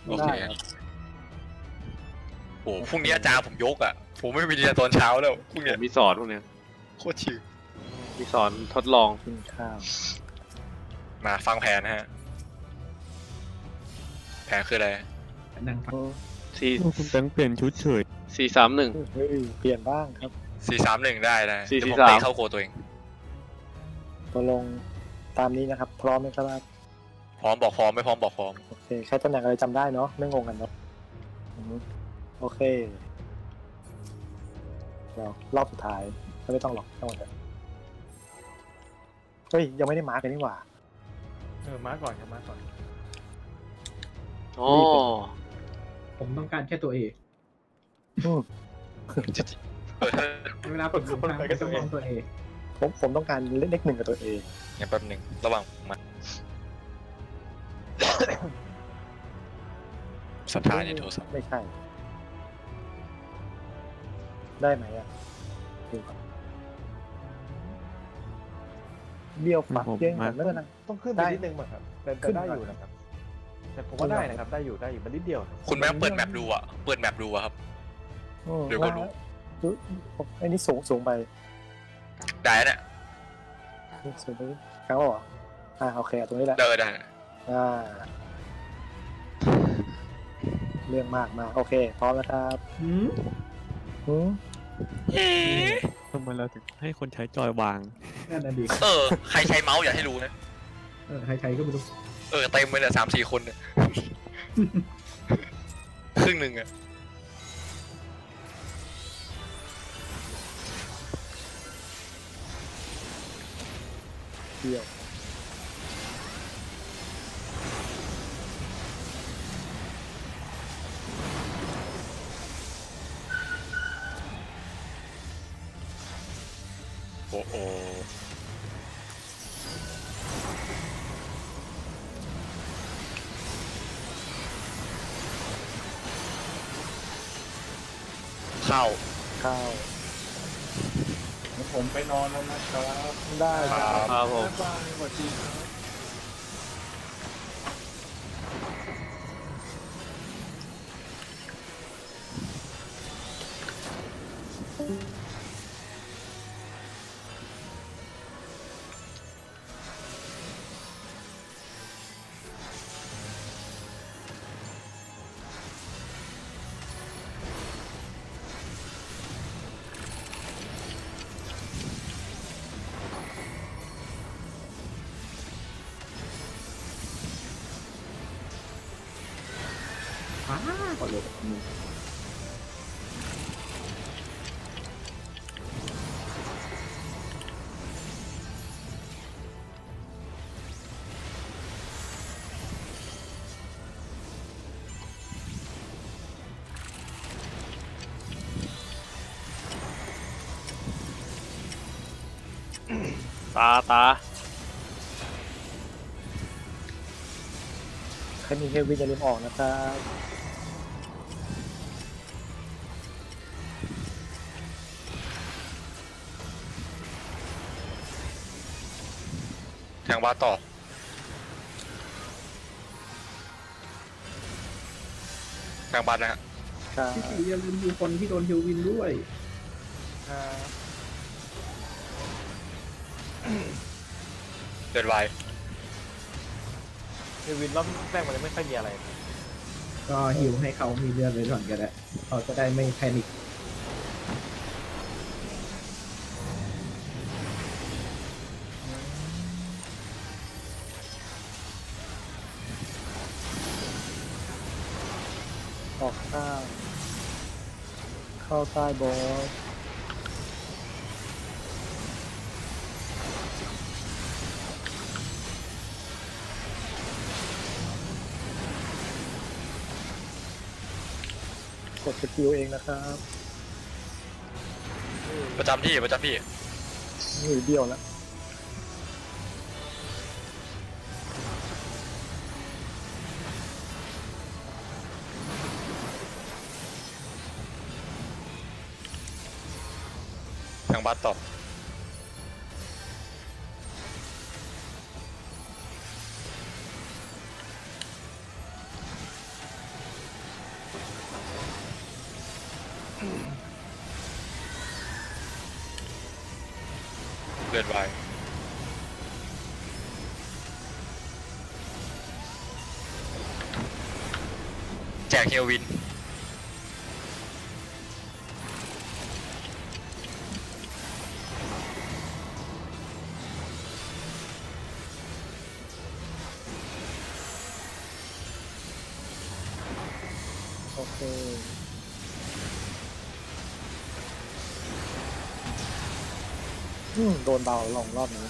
โอเคได้ครับโอ้พรุ่งนี้อาจารย์ผมยกอ่ะผมไม่มีเรียนตอนเช้าแล้วพรุ่งผนี้มมีสอนพวกเนี้ยโคตรชิลมีสอนทดลองกินข้าวมาฟังแผนนะฮะแผนคืออะไรนั่งฟังสี่คุณแบงค์เปลี่ยนชุดเฉย 4-3-1 เฮ้ยเปลี่ยนบ้างครับ 4-3-1ได้ได้ 4-4-3 เดี๋ยวผมเตะเข้าโกตัวเองตกลงตามนี้นะครับ พร้อมไหมครับพร้อมบอกพร้อมไม่พร้อมบอกพร้อมโอเคใครตำแหน่งอะไรจำได้เนาะไม่งงกันเนาะโอเคเดี๋ยวรอบสุดท้ายไม่ต้องหรอกทั้งหมดเลยเฮ้ยยังไม่ได้มาร์กกันนี่หว่ามาก่อนครับมาก่อนอ๋อผมต้องการแค่ตัวเองอืมเวลาผมลงน้ำผมต้องมองตัวเองผมต้องการเลขหนึ่งกับตัวเองงั้นแป๊บหนึ่งระหว่างมันสถานีโทรศัพท์ไม่ใช่ ได้ไหมอ่ะดูก่อนเบี้ยวฝักเบี้ยวฝักไม่เป็นไรต้องขึ้นไปนิดนึงมั้งครับแต่ได้อยู่นะครับแต่ผมว่าได้นะครับได้อยู่มันนิดเดียวคุณแม่งเปิดแมปดูอ่ะเปิดแมปดูอ่ะครับ เดี๋ยวก็รู้ไอ้นี่สูงไปได้เนี่ยสูงไปครั้งแล้วเหรอโอเคตรงนี้แหละเดินได้เรื่องมากโอเคพร้อมแล้วครับทำไมเราถึงให้คนใช้จอยวางนั่นน่ะดีใครใช้เมาส์อย่าให้รู้นะใครๆก็ไม่รู้เต็มไปเลย3-4 คนเนี่ยครึ่งหนึ่งอ่ะเบี้ยวโอ้โหเข้าข้าวผมไปนอนแล้วนะครับได้ครับผมสวัสดีครับก่อนเลยตาใครมีเฮวินอย่าลืมออกนะครับแทงบาสต่อแทงบาสนะฮะครับอย่าลืมดูคนที่โดนฮิววินด้วยเดินไววินรอบแรกมันไม่ค่อยมีอะไรก็ฮิวให้เขามีเลือดไว้ก่อนก็ได้เขาจะได้ไม่แพนิคออกข้างเข้าใต้บอสกดสกิลเองนะครับประจำที่มือเบี้ยวแล้วแทงบาสต่อไวแจกเฮลวินโอเคโดนเบาลงรอบนี้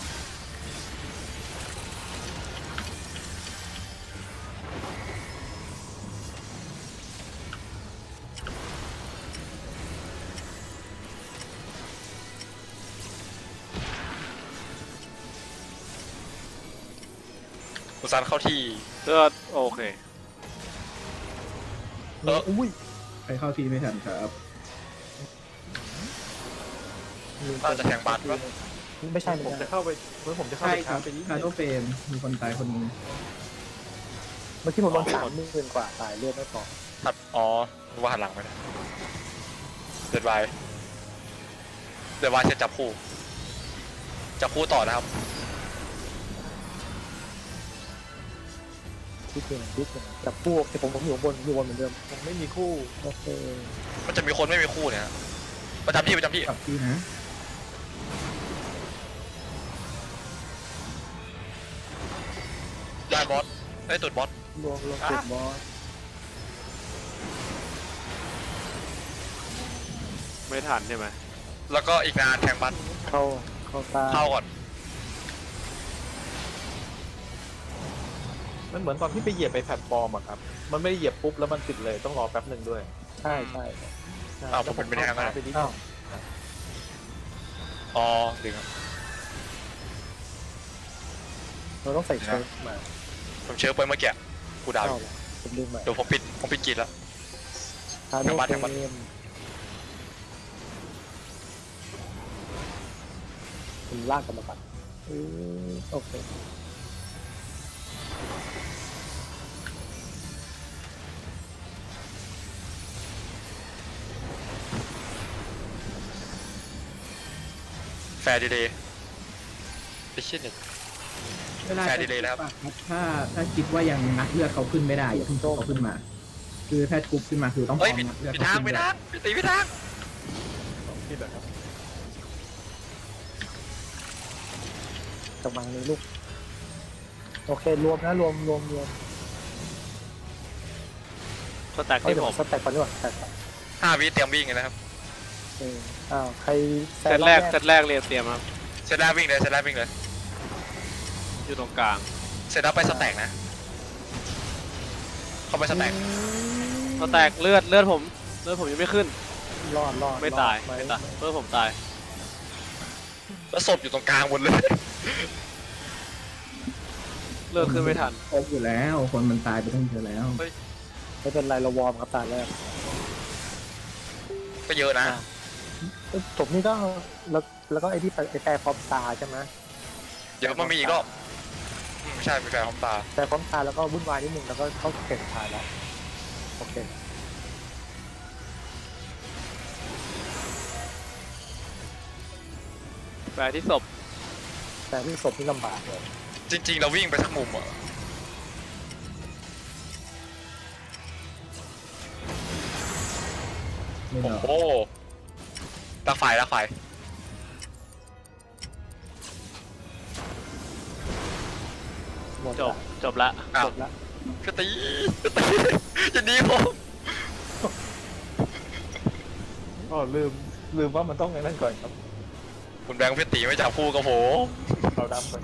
คุณซันเข้าที่เลือดโอเคอุ้ยไปเข้าทีไม่ทันครับน่าจะแทงบัตรปะไม่ใช่ผมไม่จะใช่เข้าไปผมจะเข้าใช่ไปครัชาบร์จไปนิดคานึโดงเฟนมีคนตายคนหนึงเมื่อกี้ผมโดน30,000กว่าตายเลือดไม่พอครับอ๋อว่าหันหลังไปนะเดือดไวเดือดไวเสร็จจับคู่ต่อนะครับคิดเองจับพวกแต่ผมอยู่บนเหมือนเดิมผมไม่มีคู่โอเคมันจะมีคนไม่มีคู่เนี่ยฮะประจำที่กลับที่นะได้บอสได้ตุดบอสรวมติดบอสไม่ทันใช่ไหมแล้วก็อีกนานแทงบัตรเข้าตาเข้าก่อนมันเหมือนตอนที่ไปเหยียบไปแพลตฟอร์มอะครับมันไม่ได้เหยียบปุ๊บแล้วมันติดเลยต้องรอแป๊บหนึ่งด้วยใช่อ้าวผมเป็นไปได้ไงไปนิดอ้าวอ๋อดึงครับเราต้องใส่เชิร์ตมาผมเชิญไปเมื่อกี้กูดาวเข้าผมลืมมาเดี๋ยวผมปิดกีดแล้วทาโนแทงบัตรเกมผมลากกลับมาปัดโอเคแฟร์ดีเลยไอ้เชี่ยเนี่ยเวลาแฟร์ดีเลยนะครับถ้าคิดว่ายังนัดเลือดเขาขึ้นไม่ได้อย่าเพิ่งชุบเขาขึ้นมา คือถ้าชุบขึ้นมาคือต้องพเฮ้ยร้อมปิดนัดเลือดปิดเขาทางขึ้นปิดด้วยทางปิดตีปิดทางกำลังนี้ลูกโอเครวมนะรวมสแต็กเดี๋ที่ยวผมสแต็กก่อนดีกว่าสแต็กก่อน 5 วิเตรียมวิ่งเลยนะครับอ้าวใครเซตแรกเรียนเตรียมครับเซตแรกวิ่งเลยเซตแรกวิ่งเลยอยู่ตรงกลางเสร็จแล้วไปสแต็กนะเข้าไปสแต็กสแต็กเลือดผมยังไม่ขึ้นรอดไม่ตายเลือดผมตายแล้วศพอยู่ตรงกลางหมดเลยเลือดขึ้นไม่ทันครบอยู่แล้ว คนมันตายไปตั้งเยอะแล้วไม่เป็นไรเราวอร์มครับตาแรกก็เยอะนะจบนี่ก็แล้วก็ไอ้ที่ไอ้แปรพร้อมตาใช่ไหมเดี๋ยวมันมีอีกรอบไม่ใช่เป็นแฟร์ของตาแปรพร้อมตาแล้วก็วุ่นวายนิดนึงแล้วก็เข้าเก่งทายแล้วโอเคแปลที่ศพแต่ที่ศพนี่ลำบากเลยจริงๆเราวิ่งไปสักมุมอ่ะไม่โอ้หรอกโหรักไฟหมดจบละอ้าวจบละก็ตีอย่าหนีผมก็ลืมว่ามันต้องไงนั่นก่อนครับคุณแบงค์พี่ตีไม่จับคู่กับผมเราดำก่อน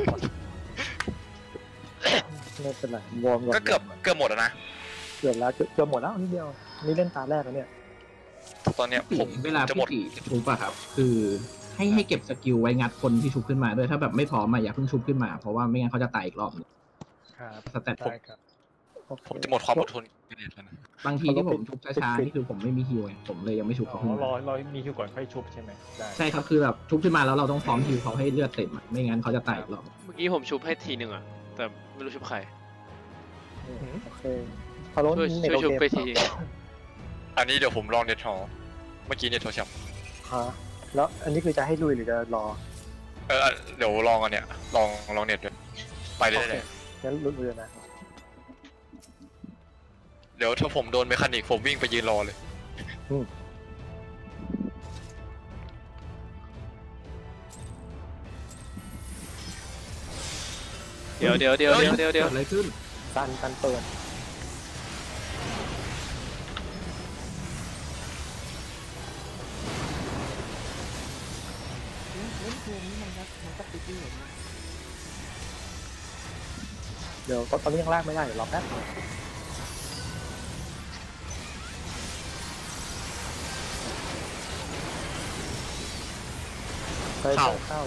ไม่เป็นไรวอร์มก่อนก็เกือบหมดแล้วนะเกือบแล้วเกือบหมดแล้วนิดเดียวนี่เล่นตาแรกแล้วเนี่ยตอนเนี้ยผมเวลาจะหมพี่ดตีชุบอะครับ คือให้เก็บสกิลไว้งัดคนที่ชุบขึ้นมาด้วยถ้าแบบไม่พร้อมอะอย่าเพิ่งชุบขึ้นมาเพราะว่าไม่งั้นเขาจะตายอีกรอบหนึ่งครับสแตทได้ครับโอเคผมจะหมดความอดทนกันแล้วนะบางทีที่ผมชุบช้าๆนี่คือผมไม่มีฮิวไงผมเลยยังไม่ชุบเขาขึ้นรมาอมีคิวก่อนค่อยชุบใช่ไหมได้ใช่ครับคือแบบชุบขึ้นมาแล้วเราต้องพร้อมฮิวเขาให้เลือดเต็มอะไม่งั้นเขาจะตายอีกรอบเมื่อกี้ผมชุบให้ทีหนึ่งอะแต่ไม่รู้ชุบใครโอเคพอล้นช่วยชุบไปทีอันนี้เดี๋ยวผมลองเน็ตทอเมื่อกี้เน็ตโทรศัพท์ฮะแล้วอันนี้คือจะให้ลุยหรือจะรอเดี๋ยวลองอันเนี้ยลองเน็ตด้วยไปได้โอเคเลยงั้นลุ้นเลยนะเดี๋ยวถ้าผมโดนเมคานิกผมวิ่งไปยืนรอเลยเดี๋ยวเกิดอะไรขึ้นตันเปิดเดี๋ยวตอนนี้ยังลากไม่ได้เดี๋ยวรอแป๊บนึงเข้า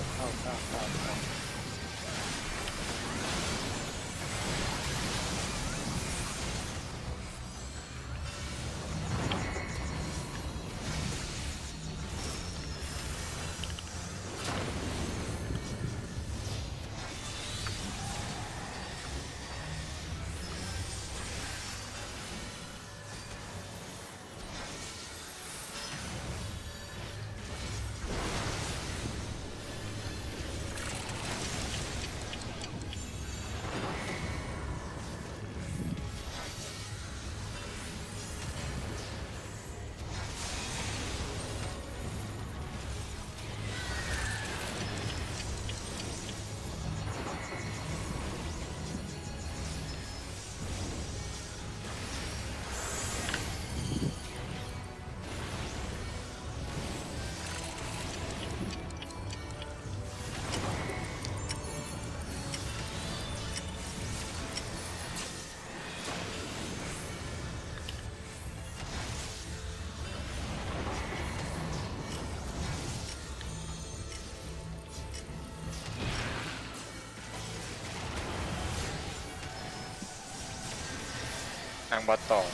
ทางบอสต่อ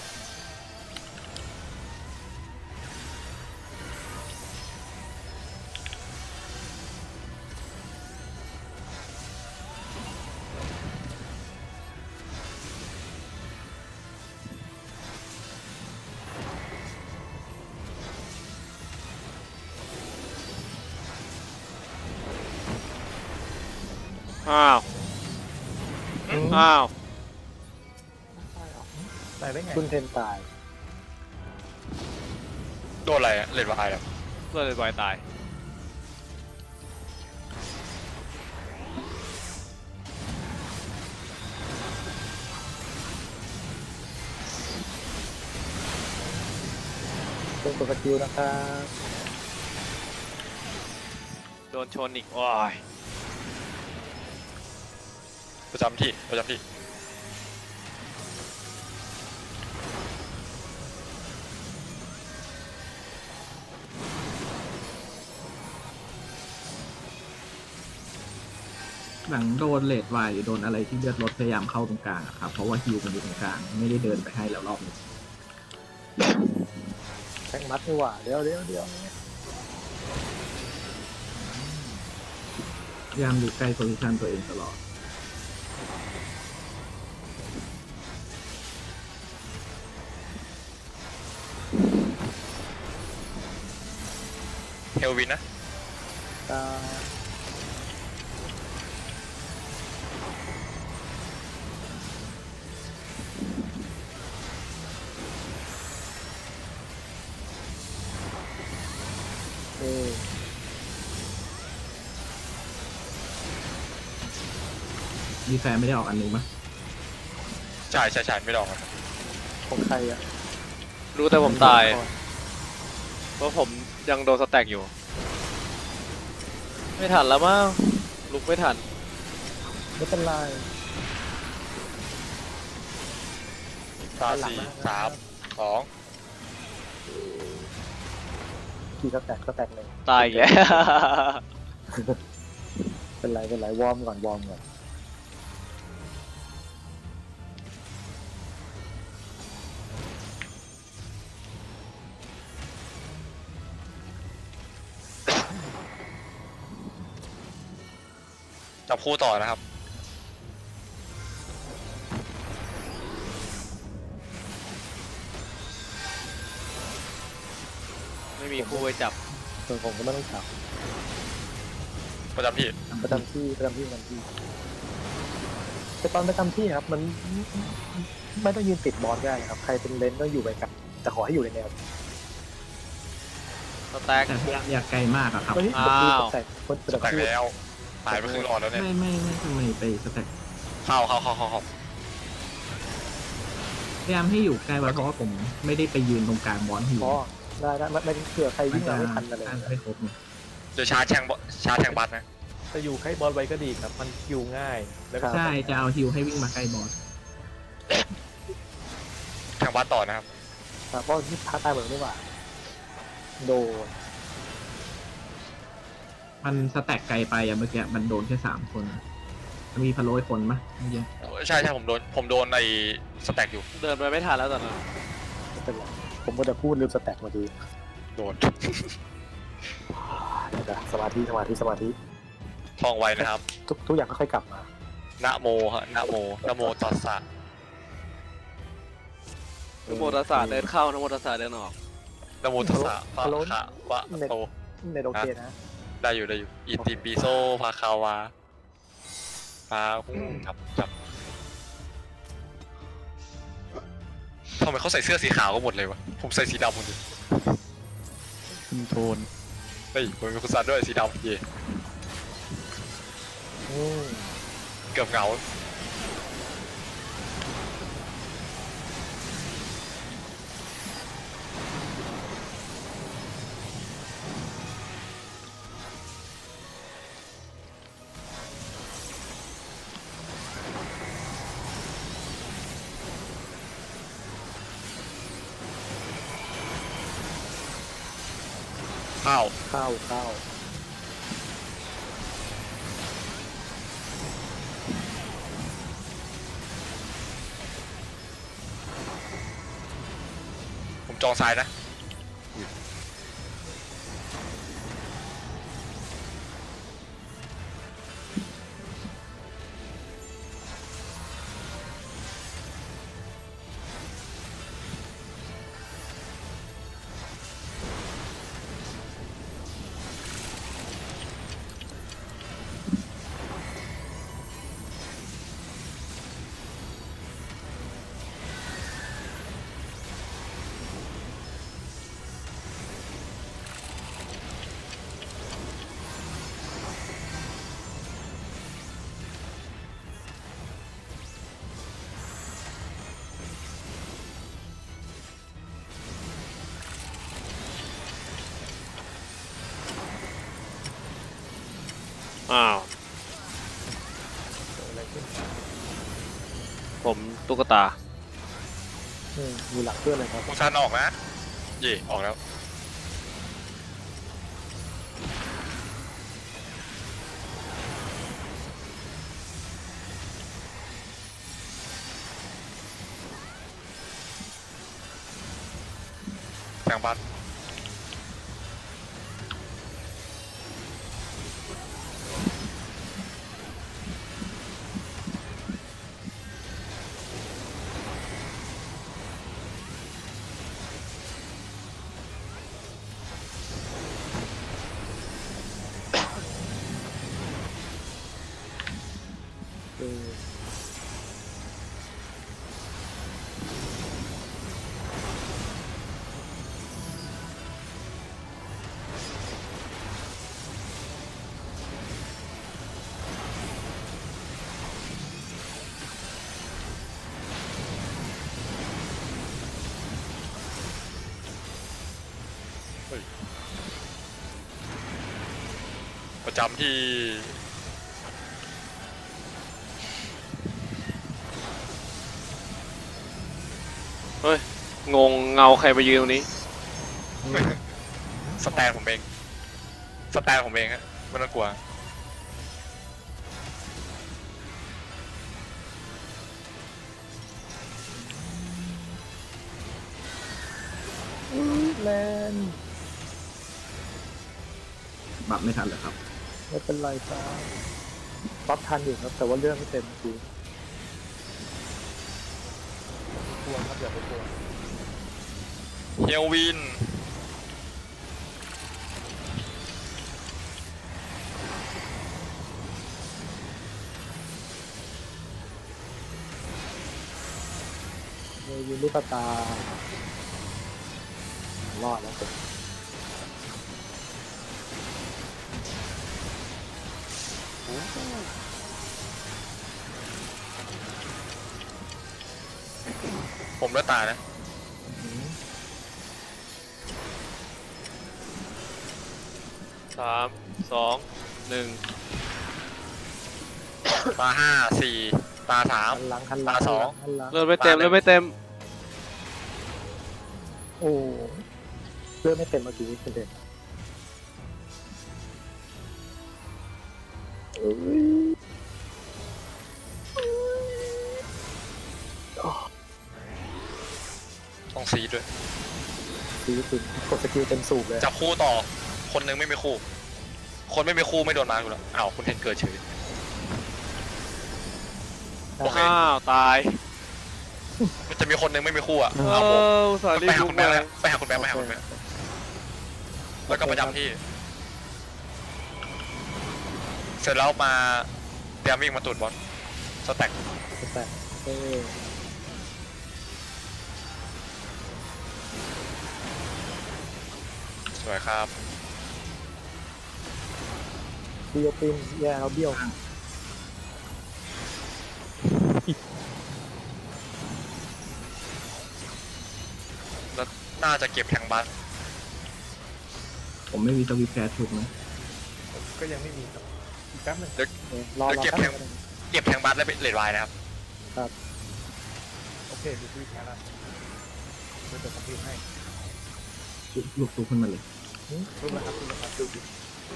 อ้าวตายได้ไงคุณเทนตายโดนอะไรอะเลดวายแล้วเลือดเลยบอยตายเป็นกดสกิลนะครับโดนชนอีกโอ้ยประจำที่หลังโดนเลดไวหรือโดนอะไรที่เลือดลดพยายามเข้าตรงกลางอะครับเพราะว่าฮิวมันอยู่ตรงกลางไม่ได้เดินไปให้แล้วรอบนึงแทงมัดนี่หว่าเดี๋ยวพยายามอยู่ใกล้โพซิชันตัวเองตลอดเฮลวินนะตาเออดีแฟร์ไม่ได้ออกอันนึงมั้ยใช่ไม่ลองอะของใครอ่ะรู้แต่ผมตาย เพราะผมยังโดนสแต็กอยู่ ไม่ทันแล้วมั้งลุกไม่ทันไม่เป็นไร 5 4 3 2 กี่สแต็กเลยตายอีกแล้วเป็นไรวอร์มก่อนจับคู่ต่อนะครับไม่มีคู่ไว้จับส่วนผมก็ไม่ต้องจับประจำที่ประจำที่ประจำที่ประจำที่แต่ตอนประจำที่ครับมันไม่ต้องยืนติดบอสได้นะครับใครเป็นเลนก็อยู่ไปกันแต่ขอให้อยู่ในแนวสแต็กแต่พยายามอย่าไกลมากอะครับเฮ้ยอ้าวแต่คนประแต่จำที่แล้วตายไปครึ่งหลอดแล้วเนี่ยไม่ทำไมไปสแต็กเข้าพยายามให้อยู่ใกล้ไว้เพราะว่าผมไม่ได้ไปยืนตรงกลางบอลหิวอ๋อได้ไม่เผื่อใครวิ่งมาไม่ทันอะไรน่าจะไม่ครบไงเดี๋ยวชาร์จแทงบัตนะจะอยู่ใกล้บอสไว้ก็ดีครับ มันคิวง่ายแล้วก็ใช่จะเอาฮิวให้วิ่งมาใกล้บอสแทงบัตต่อนะครับครับเพราะที่ท้าตายเหมือนไม่ว่าโดนมันสแต็กไกลไปอะเมื่อกี้มันโดนแค่3 คนมีพะโล้อีกคนปะเมื่อกี้ใช่ผมโดนในสแต็กอยู่เดินไปไม่ทันแล้วตอนนั้นไม่เป็นไรผมก็จะพูดลืมสแต็กมาดีโดนเดี๋ยวนะสมาธิท่องไว้นะครับทุกอย่างค่อยๆกลับมานะโมฮะนะโมตัสสะนโมตัสสะเดินเข้านโมตัสสะเดินออกนะโมตัสสะภะคะวะโตเน็ตโอเคนะได้อยู่อิติปิโสภาคาวาปาหูจับทำไมเขาใส่เสื้อสีขาวก็หมดเลยวะผมใส่สีดำหมดเลยคุมโทนเฮ้ยผมเป็นคุณซันด้วยสีดำเย่อืมเกือบเหงาข้าวเข้าผมจองซ้ายนะอ้าวผมตุ๊กตามีหลักเพื่อนเลยครับคุณซันออกนะเย่ออกแล้วแทงบัตประจำที่เฮ้ย งงเงาใครไปยืนตรงนี้สแตนผมเองฮะไม่ต้องกลัวแลนบัฟไม่ทันเลยครับไม่เป็นไรครับปั๊บทันอยู่ครับ แต่ว่าเรื่องไม่เต็มทีกลัวครับอย่าไปกลัวเฮลวินเลยยืนลูกตารอดแล้วผมผมเลือดตายนะ 3 2 1 ตา5 4 ตาหันหลังหันหลังตาสองหันหลังเลือดไม่เต็มเลือดไม่เต็มโอ้เลือดไม่เต็มเมื่อกี้คุณเด่นเอ้ย 3ต้องซีดด้วยตีคุณกดสกิลเต็มสูบเลยจับคู่ต่อ คนหนึงไม่มีคู่ คนไม่มีคู่ไม่โดนมาอยู่แล้วอ้าวคุณเทนเกิดเฉย โอเคอ้าวตายมันจะมีคนหนึงไม่มีคู่อ่ะเอเอาผมออุตสาห์รีไปบหาลุกคุณแบมางค์ไปหาคุณแบงค์ไปหาคุณแบงค์แล้วก็ประจำที่ เสร็จแล้วมาเตรียมวิ่งมาตูดบอลสแต็กแต่เออสวยครับเบี้ยวปิ้นแย่แล้วเบี้ยวแล้วน่าจะเก็บแทงบัสผมไม่มีสวิปแคสชุบนะก็ยังไม่มีครับอีกแป๊บหนึงรอแล้วเก็บแป๊บแทงนึงเก็บแทงบัสแล้วเลดไวนะครับโอเคดูชีวิตแค่นั้นเดี๋ยวจะทำให้ลูกชุบขึ้นมาเลยรู้แล้วครับรู้แล้วครับดูดิ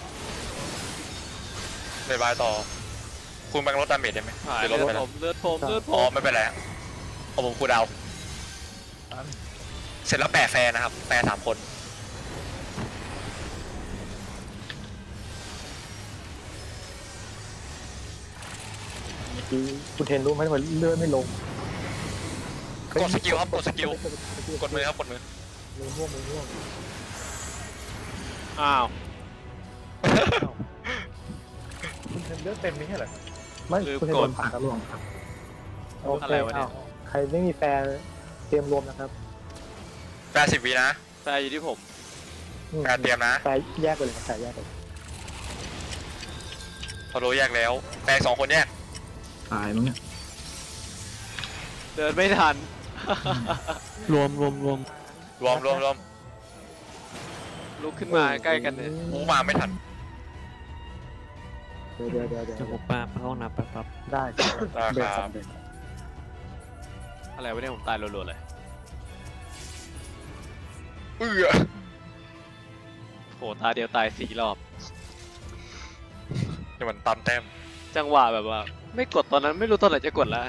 เลดไวต่อ คุณแบงค์ลดดาเมจได้ไหมหายหรือเลืลอดดไปผแล้วมเลือดผมเลือดผอ๋อมไม่เป็นไรเอาผมคูลดาวน์อันเสร็จแล้วแปะแฟร์นะครับ แปะ3 คนเมื่อกี้คุณเทนรู้ไหมว่าเลือดไม่ลงกดสกิลครับกดสกิล กดมือครับกดมือมือม่วงมือม่วงอ้าวคุณเทนเลือดเต็มนี่ใช่เหรอครับไม่คุณเทนโดนผ่าผ่าน นก็ล่วงครับโอเคอะไรวะเนี่ยอ้าวใครไม่มีแฟนเตรียมรวมนะครับแปะ10 วินะแฟร์อยู่ที่ผมแปะเตรียมนะแฟนแยกไปเลยครับแฟนแยกไปเลยพอรู้แยกแล้ว แปะ2 คนแยกตายมั้งเนี่ยเดินไม่ทันรวมรวมรวมรวมลุกขึ้นมาใกล้กันเลยมูมาไม่ทันเดี๋ยวเดี๋ยวผมปาเข้าห้องน้ำแป๊บครับได้ได้เบรกคสรัอบ งเบรกอะไรวะเนี่ยผมตายรัวๆเลย โหตาเดียวตาย4 รอบนี่มันตามแต้มจังหวะแบบว่า ไม่กดตอนนั้นไม่รู้ตอนไหนจะกดแล้ว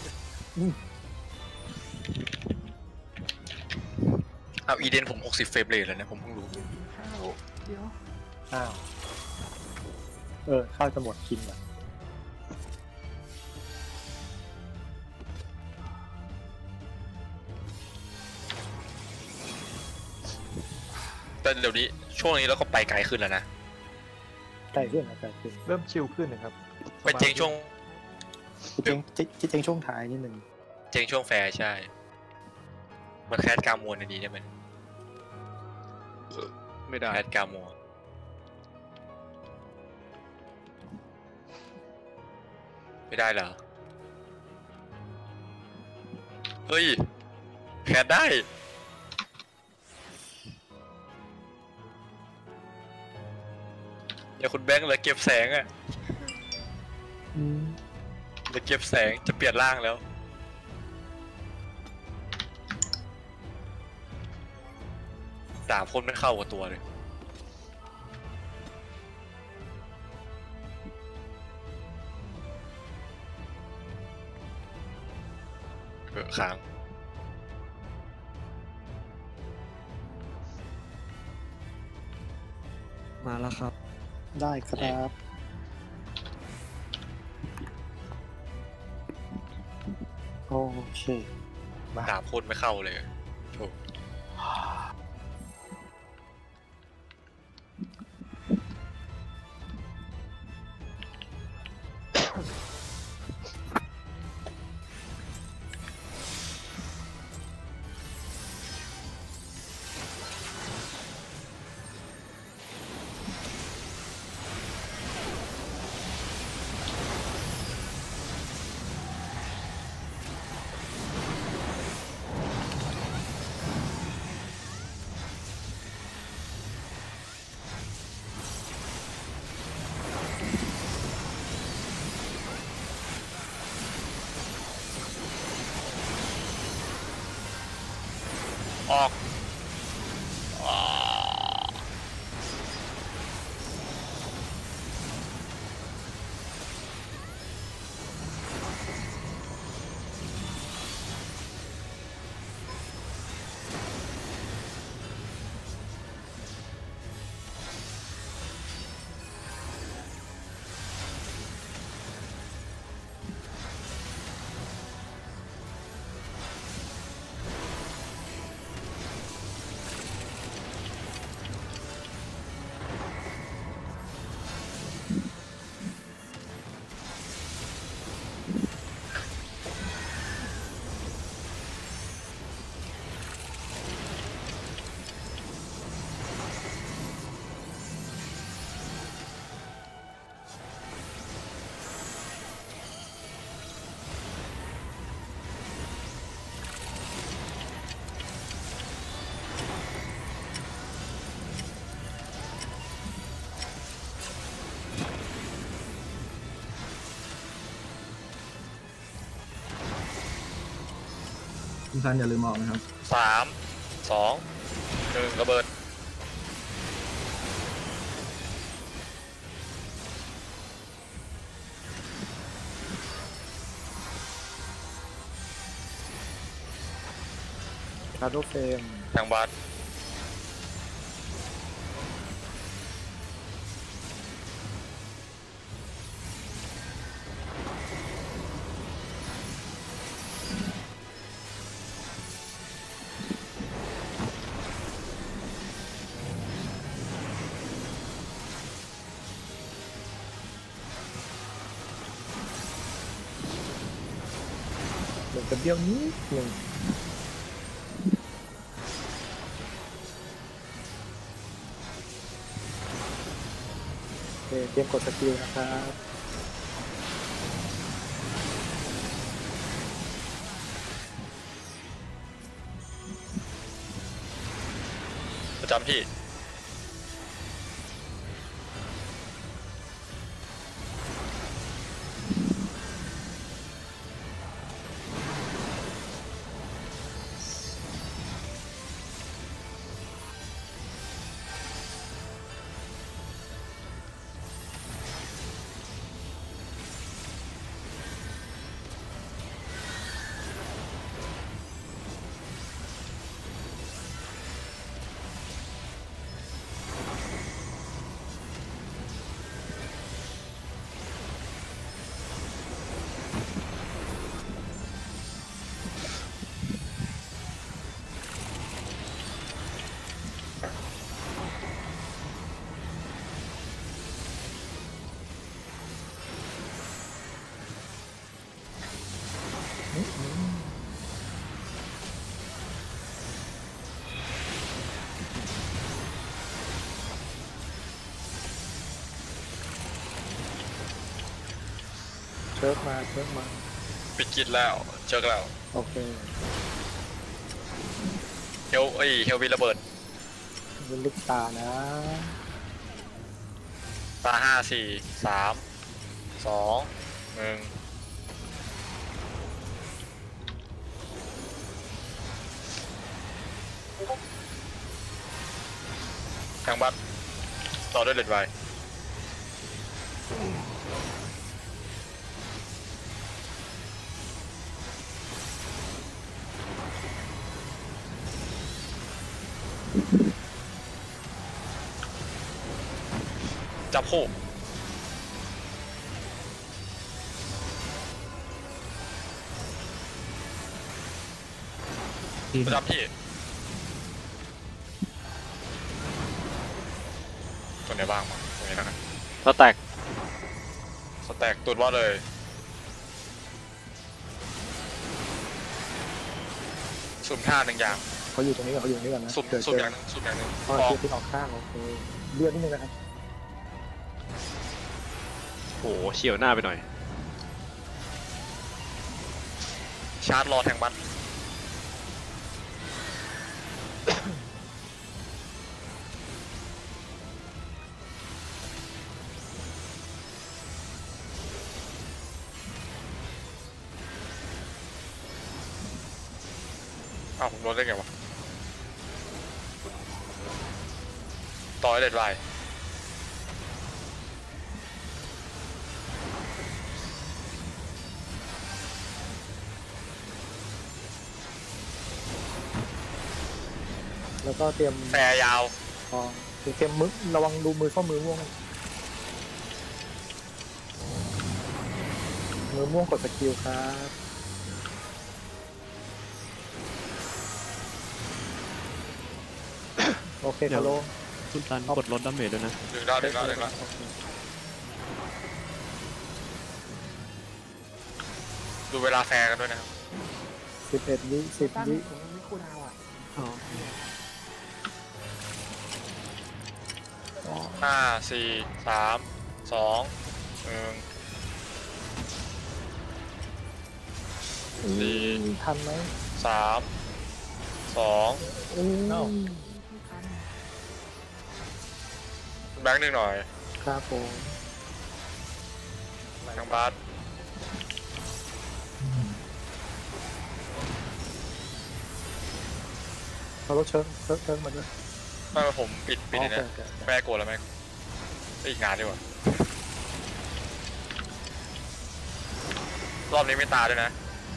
เอาอีเดนผม60 เฟรมเรทแล้วนะผมเพิ่งรู้อ้าวข้าวจะหมดกินอ่ะแต่เดี๋ยวนี้ช่วงนี้เราก็ไปไกลขึ้นแล้วนะใกล้ขึ้นนะใกล้ขึ้นเริ่มชิลขึ้นนะครับเป็นเจงช่วงเจ๊งช่วงท้ายนิดนึงเจงช่วงแฟร์ใช่ มันแคสกามวลในนี้ได้ไหมไม่ได้แคสกามวลไม่ได้เหรอ เฮ้ย แคสได้ อย่าคุณแบงค์เลยเก็บแสงอะเดี๋ยวเก็บแสงจะเปลี่ยนร่างแล้ว 3 คนไม่เข้ากับตัวเลยค้างมาแล้วครับได้ครับ โอเค 3 คนไม่เข้าเลยโถ่ออกอ่าคุณซันอย่าลืมออกนะครับ 3 2 1ระเบิดชาร์โดเฟมทางบัสเหมือนกับเบี้ยวนี้หนึ่งโอเคเตรียมกดสกิลนะครับประจำที่เชิร์ฟมาเชิร์ฟมาปิดกิจแล้วเจอแล้วโอเคเฮลวีระเบิดยืนลูกตานะตา5 4 3 2 1ทางบัสต่อด้วยเลดไวจับคู่ที่ประจำที่ตัวไหนบ้างมั้งตรงนี้นะครับสแต็กสแต็กตูดว่าเลยสุ่มท่าหนึ่งอย่างเขาอยู่ตรงนี้ก่อนเขาอยู่ตรงนี้ก่อนนะสุ่มเดี๋ยวสุ่มเจออย่างหนึ่งสุ่มอย่างหนึ่งอ๋อออกเจอที่ออกข้างโอเคเลือดนิดนึงนะครับโหเฉียวหน้าไปหน่อยชาร์จรอแทงบัสอ้าวผมโดนได้ไงวะต่อเลดไวแล้วก็เตรียมแฟร์ยาวพอเตรียมมือระวังดูมือข้อมือม่วงมือม่วงกดสกิลครับโอเคฮัลโหลคุณตันกดลดดาเมจด้วยนะดึงแล้วดูเวลาแฟร์กันด้วยนะครับ 11 วิ10 วิผมยังไม่คู่ดาวอ่ะอ๋อ 5 4 3 2 1 ทันไหม 3 2 แบงค์หนึ่งหน่อยครับผมทางบาสเรารถเชิงมาด้วยไม่ผมปิดนี่นะโอเคแม่โกรธแล้วแม่อีกงานดีกว่ารอบนี้ไม่ตาด้วยนะ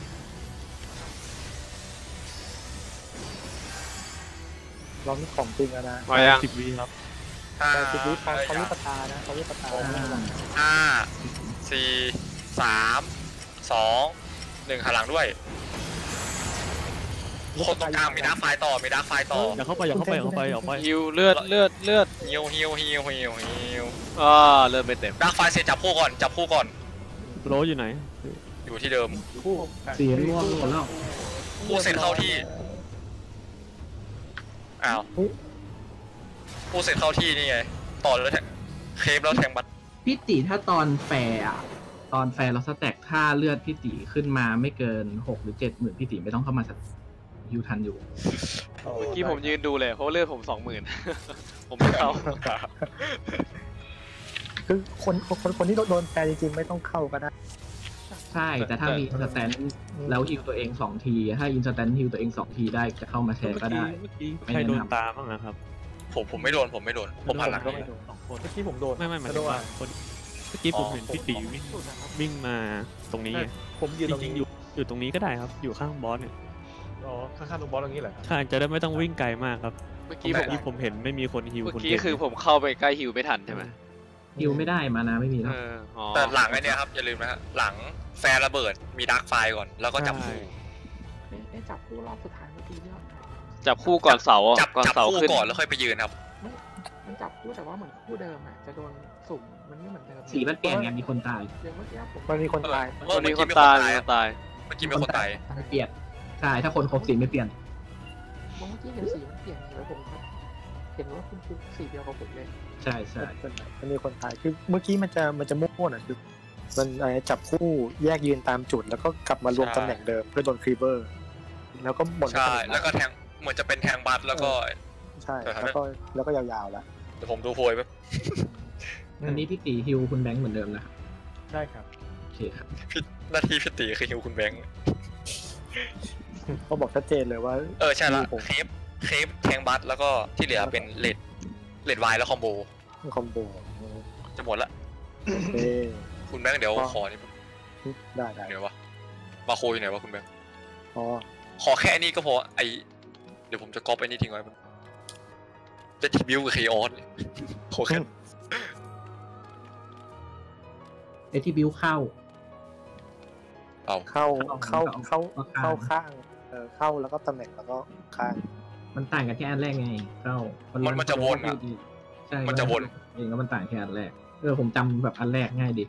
เรานี่ของจริงแล้วนะมายัง 10 วิครับ 10 วิเขาวิปตานะเขาวิปตา 5 4 3 2 1หันหลังด้วยคนตรงกลางมีดาร์คไฟต่ออย่าเข้าไปอย่าเข้าไปฮิวเลือดฮิวเลือดเลือดไม่เต็มดาร์คไฟเสร็จจับคู่ก่อนโรอยู่ไหนอยู่ที่เดิมคู่เสียร่วงหมดแล้วคู่เสร็จเข้าที่อ้าวคู่เสร็จเข้าที่นี่ไงต่อแล้วเคฟแล้วแทงบัตพี่ตีถ้าตอนแฟร์อะตอนแฟร์เราสแต็กถ้าเลือดพี่ตีขึ้นมาไม่เกิน6 หรือ 7 หมื่นพี่ตีไม่ต้องเข้ามาฮิวทันอยู่เมื่อกี้ผมยืนดูเลยเพราะเลือดผม 20,000 ผมไม่เข้าคือคนที่โดนแฟนจริงๆไม่ต้องเข้าก็ได้ใช่แต่ถ้ามีอินสแตนแล้วฮิวตัวเอง2 ทีถ้าอินสแตนฮิวตัวเอง2 ทีได้จะเข้ามาแชร์ก็ได้เมื่อกี้ใครโดนตาบ้างนะครับผมไม่โดนผมหันหลังก็ไม่โดน 2 คนเมื่อกี้ผมโดนไม่หมายถึงว่าคนเมื่อกี้ผมเห็นพี่ตีวิ่งมาตรงนี้ผมยืนจตรงริงนี้ๆอยู่ตรงนี้ก็ได้ครับ อยู่ข้างบอสเนี่ยอ๋อข้างๆตรงบอลตรงนี้เหรอครับใช่จะได้ไม่ต้องวิ่งไกลมากครับเมื่อกี้เมื่อกี้ผมเห็นไม่มีคนฮิวเมื่คนอกี้เก่งคือผมเข้าไปใกล้ฮิวไม่ทันใช่ไหมฮิวไม่ได้มานาไม่มีแล้วแต่หลังไอ้นี่ครับอย่าลืมนะฮะหลังแฟร์ระเบิดมีดาร์คไฟก่อนแล้วก็จับคู่จับคู่รอบสุดท้ายเมื่อกี้เนี่ยจับคู่ก่อนเสาจับก่อนเสาคู่ขึ้นก่อนแล้วค่อยไปยืนครับมันจับคู่แต่ว่าเหมือนคู่เดิมอ่ะจะโดนสุ่มมันไม่เหมือนเดิมสีมันเปลี่ยนไงมีคนตายอย่างเมื่อกี้ผมมันมีคนตายตอนนี้คนตายเมื่อกี้มีคนตายไม่เปลี่ยนใช่ถ้าคนครบสีไม่เปลี่ยนเมื่อกี้เห็นสีมันเปลี่ยนแล้วผมครับเห็นว่าคุณฟุกสีเดียวกับผมเลยใช่ใช่มันมีคนตายคือเมื่อกี้มันจะมั่วๆนะคือมันจับคู่แยกยืนตามจุดแล้วก็กลับมารวมตำแหน่งเดิมเพื่อโดนครีเบอร์แล้วก็หมดใช่แล้วก็แทงเหมือนจะเป็นแทงบัตแล้วก็ใช่แล้วก็ยาวๆแล้วเดี๋ยวผมดูโพยแป๊บอันนี้พี่ตีฮิวคุณแบงค์เหมือนเดิมนะครับได้ครับโอเคครับหน้าที่พี่ตีคือฮิวคุณแบงค์เขาบอกชัดเจนเลยว่าใช่ละเคฟแทงบัตแล้วก็ที่เหลือเป็นเลดไวแล้วคอมโบคอมโบจะหมดละเอคุณแบงค์เดี๋ยวขอนี่ได้เดี๋ยววะมาโคอยู่ไหนวะคุณแบงค์อ๋อขอแค่นี้ก็พอเดี๋ยวผมจะก๊อปไอ้นี่ทิ้งไว้จะทีบิวกับเคออสโอเคเอทีบิวเข้าเอาเข้าข้างเข้าแล้วก็ตำแหน่งแล้วก็ข้างมันต่างกันแค่อันแรกไงเข้าใช่มันจะวนเองก็มันต่างแค่อันแรกผมจำแบบอันแรกง่ายดิ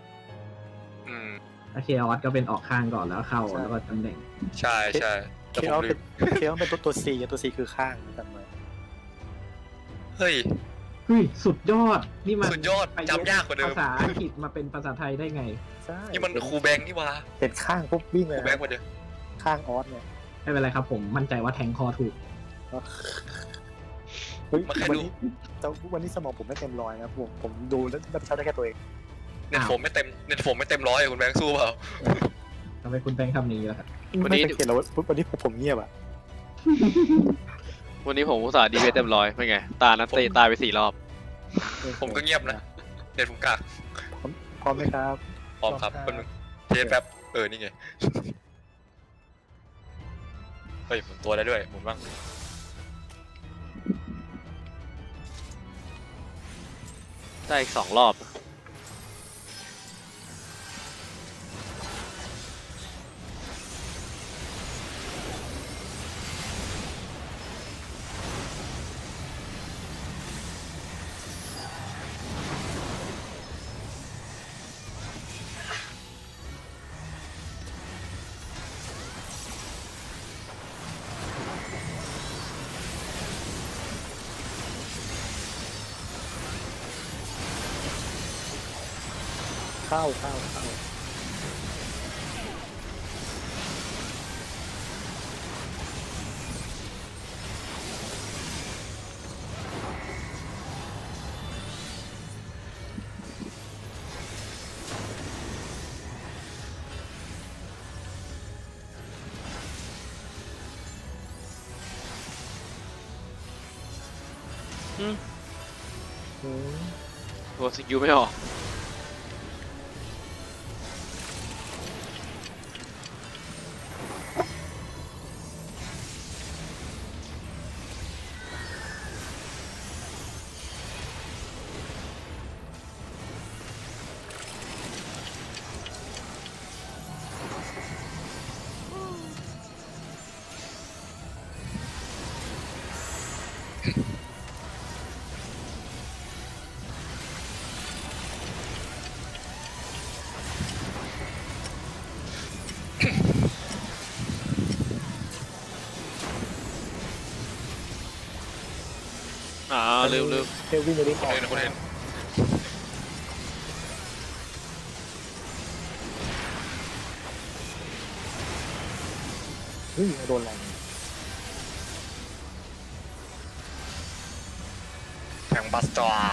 ถ้าเคออสก็เป็นออกข้างก่อนแล้วเข้าแล้วก็ตำแหน่งใช่แต่ผมลืมเคออสเป็นตัว C ตัว C คือข้างจำไว้เฮ้ยสุดยอดนี่มันสุดยอดจำยากกว่าเดิมภาษาอังกฤษมาเป็นภาษาไทยได้ไงใช่นี่มันครูแบงค์นี่วะเห็นข้างปุ๊บวิ่งคเลยรูแบงค์มาเดียวข้างออสเนี่ยไม่เป็นไรครับผมมั่นใจว่าแทงคอถูกเฮ้ยวันนี้สมองผมไม่เต็มร้อยนะผมดูแล้วรับผิดชอบได้แค่ตัวเองเน็ตผมไม่เต็มร้อยคุณแบงค์สู้เปล่าทำไมคุณแบงค์ทำนี้ล่ะครับไม่สังเกตแล้ววันนี้ผมเงียบอ่ะวันนี้ผมอุตส่าห์ดีเวทเต็มร้อยเป็นไงตานั้นเตะตายไป4 รอบผมก็เงียบนะเด็ดผมกากพร้อมไหมครับพร้อมครับแป๊บนึงเทสแป๊บนี่ไงเฮ้ยหมุนตัวได้ด้วยหมุนบ้างได้อีก2 รอบเข้าอืมอืมตัวสกิลไม่ออกลืมเทลวิ่งไปได้ก่อนคนเห็นเฮ้ยโดนอะไรแทงบัสตอร์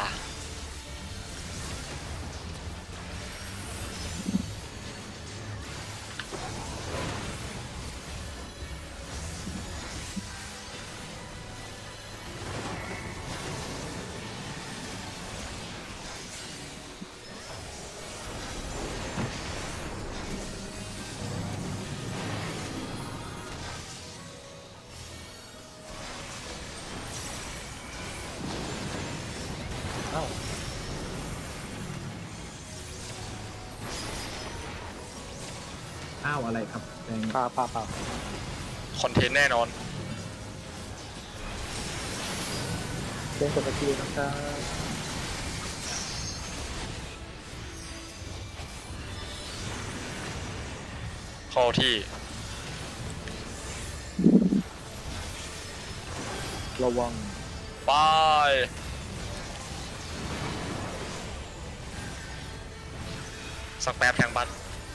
อ้าวอะไรครับแดงเปล่าคอนเทนต์แน่นอนเล่นกดสกิลนะครับเข้าที่ระวังไปสักแป๊บแทงบัส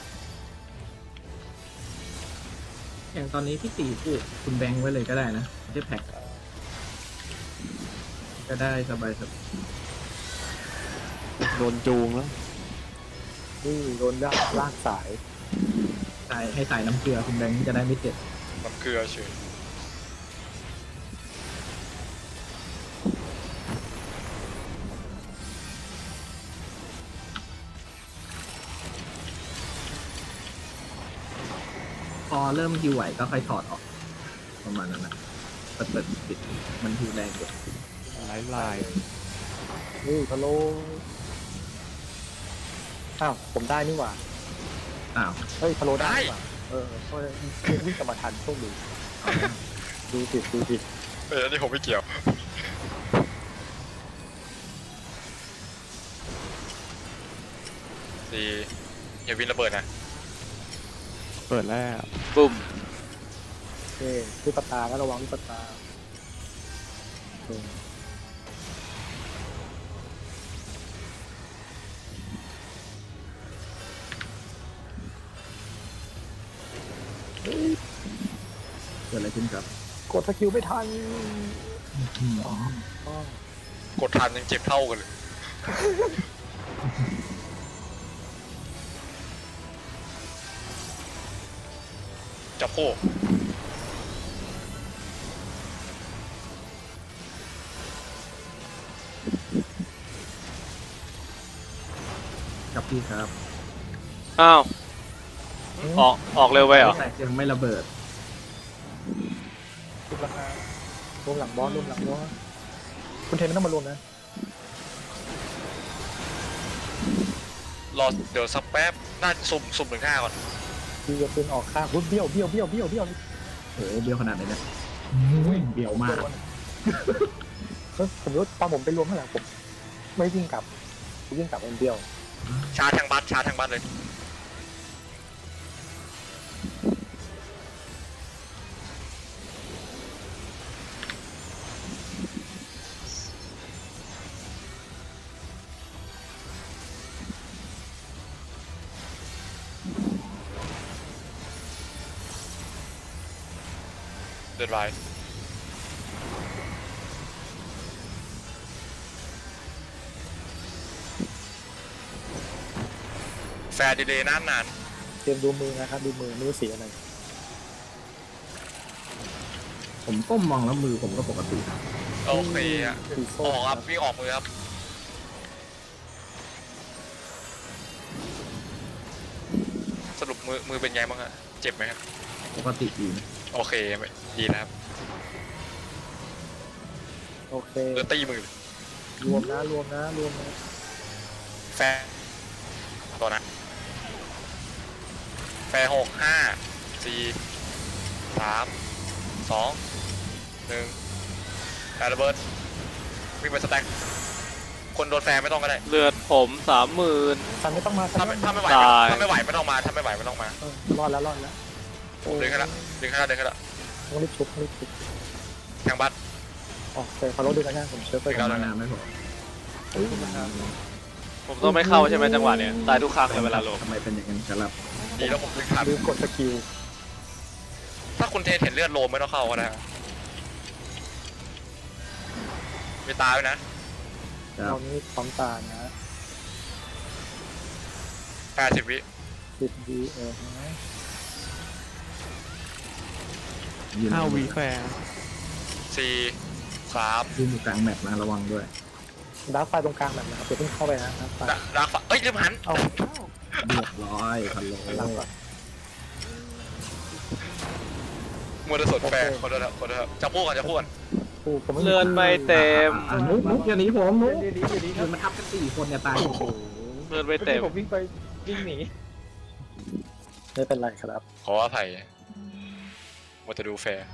อย่างตอนนี้พี่ตีพูดคุณแบงค์ไว้เลยก็ได้นะไม่ใช่แพ็คก็ได้สบายโดนจูงแล้วนี่โดนลากสายใส่ให้ใส่น้ำเกลือคุณแบงค์จะได้ไม่เจ็บน้ำเกลือเฉยพอเริ่มฮิวไหวก็ค่อยถอดออกประมาณนั้นนะเปิดปิดมันฮิวแรงกว่าลายนี่พะโลอ้าวผมได้นี่หว่าอ้าวเฮ้ยพะโลได้นี่หว่าเพราะวิ่งกลับมาทันโชคดีดูผิดอันนี้ผมไม่เกี่ยวดีอย่าวินระเบิดนะเปิดแล้วปุ้มโอเคลูกกระตาก็ระวังลูกกระตาโอเคเกิดอะไรขึ้นครับกดสกิลไม่ทันกดทันยังเจ็บเท่ากันเลยจับโค้พี่ครับอ้าวออกเร็วไปเหรอแตกยังไม่ระเบิดทุบราคา รวมหลังบอสรวมหลังบอสคุณเทนไม่ต้องมารวมนะรอเดี๋ยวสักแป๊บน่าจะสุ่ม1-5ก่อนดีกับปืนออกข้างเบี้ยวเบี้ยวเบี้ยวเบี้ยวเบี้ยวโอ้โหเบี้ยวขนาดไหนเนี่ยเบี้ยวมากแล้วผมรู้ตอนผมไปรวมข้างหลังผมไม่วิ่งกลับวิ่งกลับมันเบี้ยวชาร์จทางบัสเลยเดินไวแฟร์ดีเลย์นานเตรียมดูมือนะครับดูมือไม่รู้สีอะไรผมก้มมองแล้วมือผมก็ปกติครับโอเคอะสีส้อมอกครับวิ่งออกมือครับสรุปมือเป็นไงบ้างฮะเจ็บไหมครับปกติดีนะโอเคดีนะครับโอเคเลือตีมือรวมนะรวมนะรวมนะแฟร์ตัวนะแฟร์6 5 4 3 2 1การระเบิดวิ่งไปสแต็กคนโดนแฟร์ไม่ต้องก็ได้เลือดผม30,000 ซันไม่ต้องมาถ้าไม่ไหวตายถ้าไม่ไหวไม่ต้องมาถ้าไม่ไหวไม่ต้องมารอดแล้วรอดแล้วเดินขึ้นละเดินขึ้นละเดินขึ้นละต้องรีบชุบต้องรีบชุบทางบัสโอเคพอเราดูกันหน้าผมเชื่อไปถึงกัแล้นวนานไม่พอผมต้องไม่เข้าใช่ไหมจังหวะเนี้ยตายทุกครั้งเลยเวลาลงทำไมเป็นอย่างนั้นครับดีแล้วผมดึงทันลืมกดสกิลถ้าคุณเทนเห็นเลือดโลมไม่ต้องเข้าก็ได้มีตาด้วยนะครับเรานี่พร้อมตานะ 80 วิ 10 วินะยืน 5 วิแฟร์ 4 3 ยืนอยู่กลางแมปนะระวังด้วยดาร์คไฟตรงกลางแบบนะครับเดี๋ยวเพิ่งเข้าไปนะดาร์คไฟดักฝักเอ้ยลืมหันเอาเรียบร้อยพันโลหลังก่อนมัวแต่สดแฟร์คนเดียวคนเดียวจะพูดก่อนจะพูดก่อนกูผมไม่มีเลือดไม่เต็มนุ๊กอย่าหนีผมนุ๊กดีดีคคืรับอมันทับกัน4 คนเนี่ยตายโอ้โหเลือดไม่เต็มผมวิ่งไปวิ่งหนีไม่เป็นไรครับขออภัยมัวแต่ดูแฟร์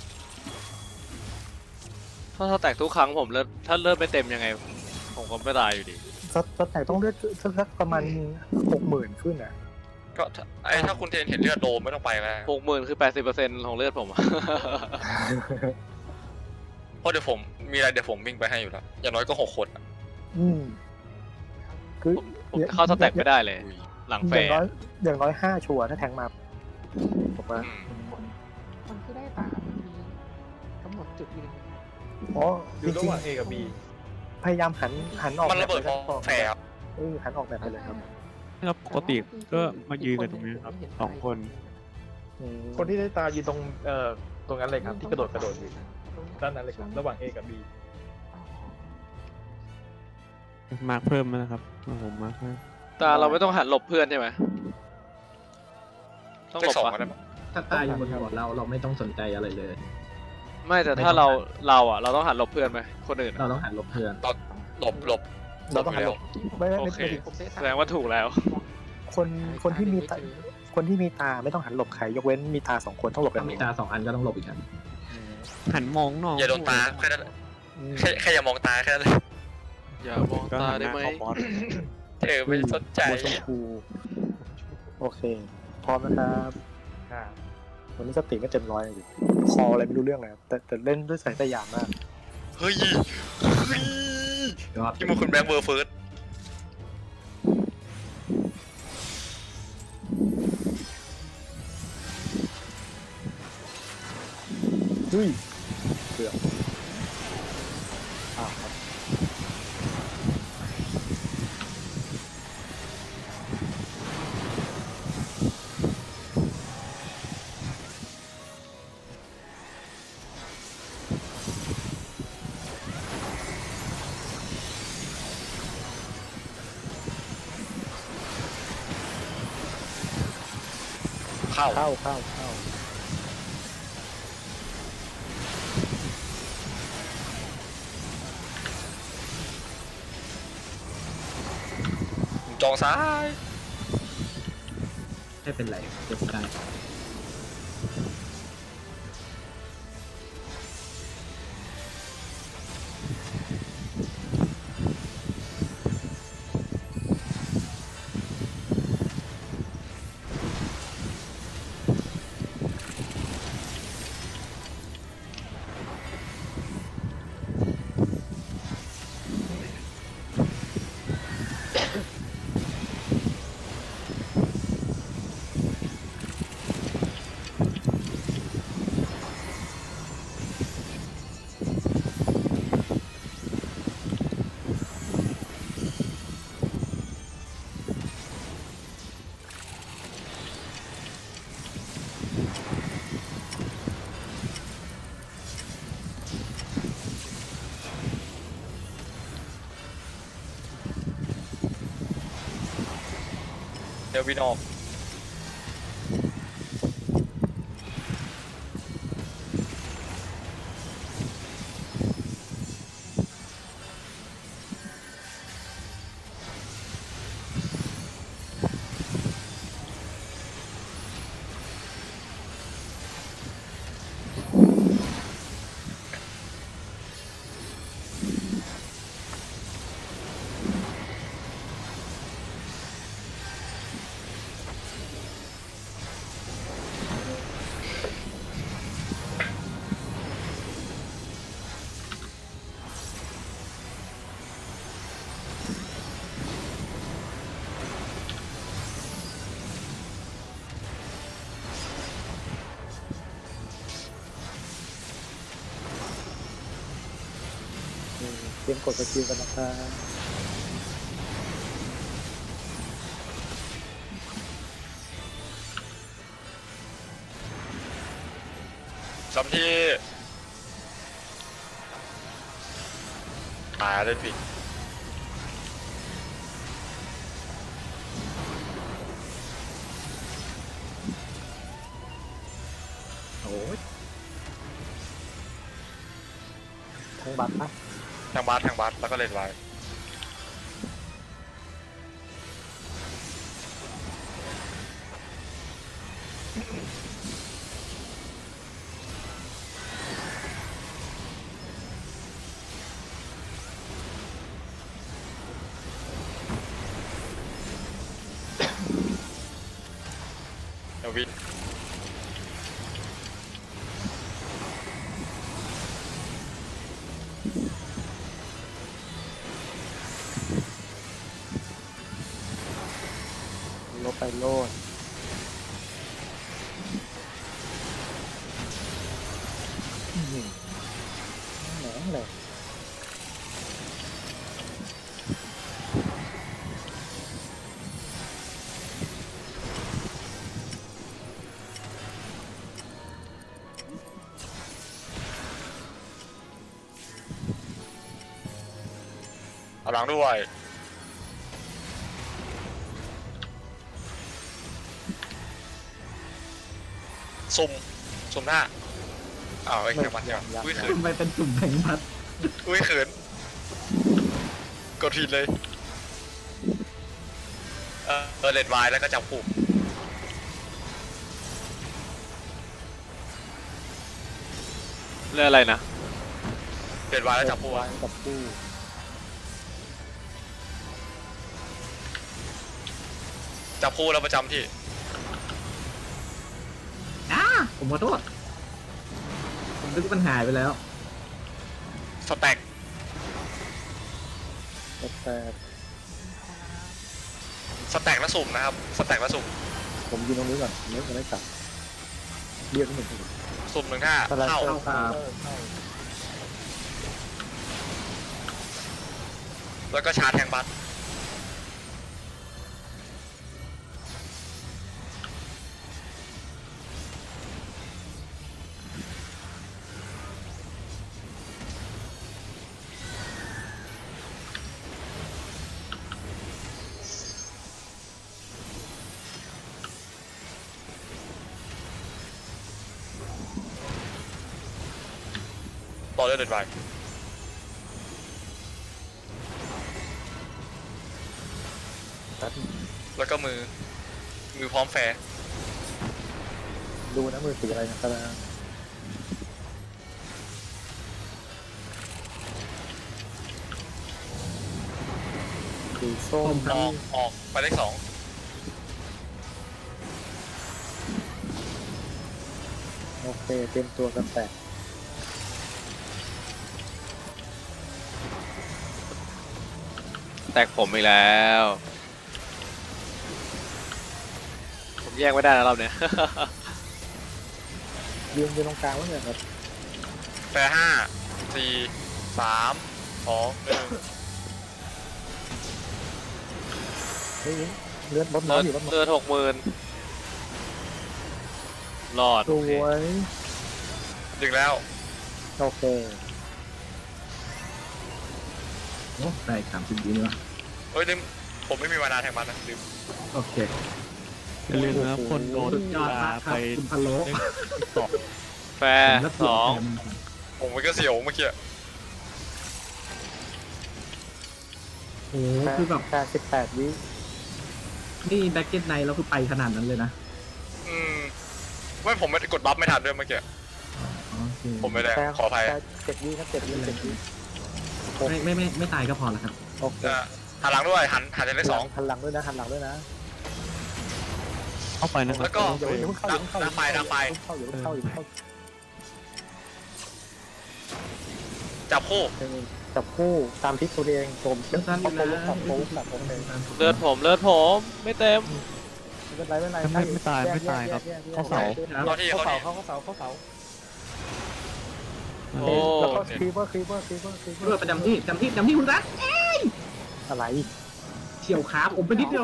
ถ้าแตกทุกครั้งผมถ้าเลือดไม่เต็มยังไง ผมก็ไม่ตายอยู่ดีสแต็กต้องเลือดสักประมาณ 60,000 ขึ้นนะก็ถ้าคุณเทนเห็นเลือดโลมไม่ต้องไปก็ได้ 60,000 คือ 80%ของเลือดผมอะเพราะเดี๋ยวผมมีอะไรเดี๋ยวผมวิ่งไปให้อยู่แล้วอย่างน้อยก็6 คนอะอืมคือผมจะเข้าสแต็กไม่ได้เลยอุ้ยหลังอแฟย่างร์น้อยอย่างน้อย5 ชัวร์ถ้าแทงมาผมว่าอืมคนที่ได้ตามันมีกำหนดจุดยืนอ๋ออจยู่ระริงหว่าง A กับ B ๆพยายามหันออกมันระเบิดเพราะแฟร์ครับหันออกแบบไปเลยครับแล้วปกติก็มายืนกันตรงนี้ครับ2 คนอืมคนที่ได้ตายืนตรงตรงนั้นเลยครับที่กระโดดอยู่ด้านนั้นเลยครับระหว่าง A กับ B มาร์คเพิ่มแล้วนะครับผมมาร์คเพิ่มตาเราไม่ต้องหันหลบเพื่อนใช่ไหมต้องหลบเลข 2 ปะก็ได้ปะถ้าตายอยู่บนหัวเราไม่ต้องสนใจอะไรเลยไม่แต่ถ้าเราต้องหันหลบเพื่อนไหมคนอื่นเราอะต้องหันหลบเพื่อนหลบเราต้องหันหลบไม่โอไม่เคไม่แสดงว่าถูกแล้วคนที่มีตาไม่ต้องหันหลบใครยกเว้นมีตา2 คนต้องหลบกัถ้าน มีตา2 อันก็ต้องหลบอีกอันหันมองน้องอย่าโดนตาแค่นั้นแหละอืมแค่อย่ามองตาแค่นั้นเลยอย่ามองก็ตาหันหได้น้าไหมเข้าบอสไม่สนใจบัวชมพูโอเค พร้อมนะครับค่ะวันนี้สติไม่เต็มร้อยอยู่คออะไรไม่รู้เรื่องเลยครับแต่เล่นด้วยสายตายานมากเฮ้ยยอดที่มันคุณแบงค์เบอร์เฟิร์สเฮ้ยเกือบครับเเข้าเข้าจองซ้ายไม่เป็นไรเก็บได้เดวินออกเตรียมกดสกิลกันนะครับจำที่เล่นผิดโอ้ยทั้งบัตรนะทางบาสแล้วก็เลนไว้เดวินลบไปโลดแหนเลยเอาหลังด้วยสุ่มหน้าอ้าวไอ้แค่มันเนี่ยอุ้ยขืนทำไมเป็นจุ่มแบงค์พัดอุ้ยขืนกดผิดเลยเลนไว้แล้วก็จับคู่เรื่องอะไรนะเลนไว้แล้วจับคู่วางกับตู้จับคู่แล้วประจำที่ผมขอโทษผมนึกว่ามันหายไปแล้วสแต็กแต่สแต็กแล้วสุ่มนะครับสแต็กแล้วสุ่มผมยืนตรงนี้ก่อนเล็กจะได้กลับเรียกนิดหนึ่งสุ่มหนึ่งห้าสไลด์เข้าเข้าแล้วก็ชาร์จแทงบัตต่อด้วยเดดไวแป๊บแล้วก็มือพร้อมแฟร์ดูนะมือสีอะไรนะครับสีส้มออกไปเลข2 โอเคเตรียมตัวกันแตกแตกผมอีกแล้ว ผมแยกไม่ได้นะรอบเนี้ยยืนตรงกลางไว้เนี่ยครับแฟร์5 4 3 2 1 เฮ้ยเลือดลดน้อยอยู่ลดน้อยเลือด60,000รอดสโอเควยดึงแล้วโอเคโอ้ได้30วินี่วะเฮ้ยลืมผมไม่มีวานาแทงมันนะลืมโอเคอย่าลืมนะคนโดนสุดยอดลามากคไปรับคุณพะโล้เล่นติ๊กต็อกแฟร์ผมรับ 2 ผมมันก็เสียวเมื่อกี้โอ้โหคือแบบ 88 วินี่แบ็กเก็ตไนแล้วคือไปขนาดนั้นเลยนะไม่ผมไม่กดบัฟไม่ทันด้วยเมื่อกี้โอเคผมไม่ได้แต่ขออภัยแต่7 วิครับ7 วิ7 วิไม่ตายก็พอแล้วครับโอเคหันหลังด้วยหันจากเลขหันหลังด้วยนะหันหลังด้วยนะเข้าไปนะครับแล้วก็อย่าเพิ่งเข้าอย่าเพิ่งเข้าดังไปอย่าเพิ่งเข้าอย่าเพิ่งเข้าอย่าเพิ่งเข้า 2จับคู่จับคู่ตามทิศตัวเองผมเชื่อสั้นๆเขาอยู่นะโป๊ะโป๊ะแบบโอเคเลือดผมไม่เต็มไม่เป็นไรไม่เป็นไรไม่ตายไม่ตายครับเข้าเสาเข้าที่เข้าเข้าเสาที่เข้าเสาโอ้แล้วก็โอเคครีเวอร์เลือดประจำที่คุณรักอะไรเฉียวขาผมไปนิดเดียว